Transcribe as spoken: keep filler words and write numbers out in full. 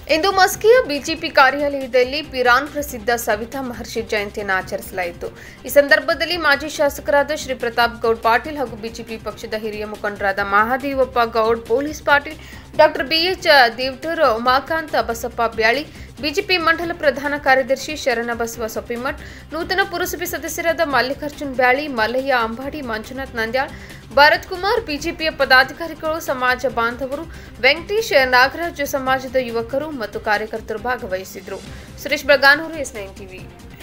ಇಂದು ಮಸ್ಕಿಯ BJP ಕಾರ್ಯಾಲಯದಲ್ಲಿ ಪಿರಾನ್ ಪ್ರಸಿದ್ಧ ಸವಿತಾ ಮಹರ್ಷಿ ಜಯಂತಿಯನ್ನು ಆಚರಿಸಲಾಯಿತು। ಈ ಸಂದರ್ಭದಲ್ಲಿ ಮಾಜಿ ಶಾಸಕರಾದ ಶ್ರೀ ಪ್ರತಾಪ್ ಗೌಡ್ ಪಾಟೀಲ್ ಹಾಗೂ ಬಿಜೆಪಿ ಪಕ್ಷದ ಹಿರಿಯ ಮುಖಂಡರಾದ Mahadevappa Goud, police Patil, doctor B H Devatur, Umakanta Basappa Byali, BJP ಮಂಡಲ ಪ್ರಧಾನ ಕಾರ್ಯದರ್ಶಿ ಶರಣಬಸವ ಸೊಪ್ಪಿಮಠ್, ನೂತನ ಪುರಸಭೆ ಸದಸ್ಯರಾದ ಮಲ್ಲಿಕಾರ್ಜುನ್ ಬ್ಯಾಳಿ, ಮಲ್ಲಯ್ಯ ಅಂಬಾಡಿ, ಮಂಜುನಾಥ್ ನಂದ್ಯಾಳ್, ಭಾರತ್ ಕುಮಾರ್, ಬಿಜೆಪಿಯ ಪದಾಧಿಕಾರಿಗಳು, ಸಮಾಜ ಬಾಂಧವರು, ವೆಂಕಟೇಶ್, ನಾಗರಾಜ್, ಸಮಾಜದ ಯುವಕರು ಮತ್ತು ಕಾರ್ಯಕರ್ತರು ಭಾಗವಹಿಸಿದರು। Suresh Baganur, S nine TV.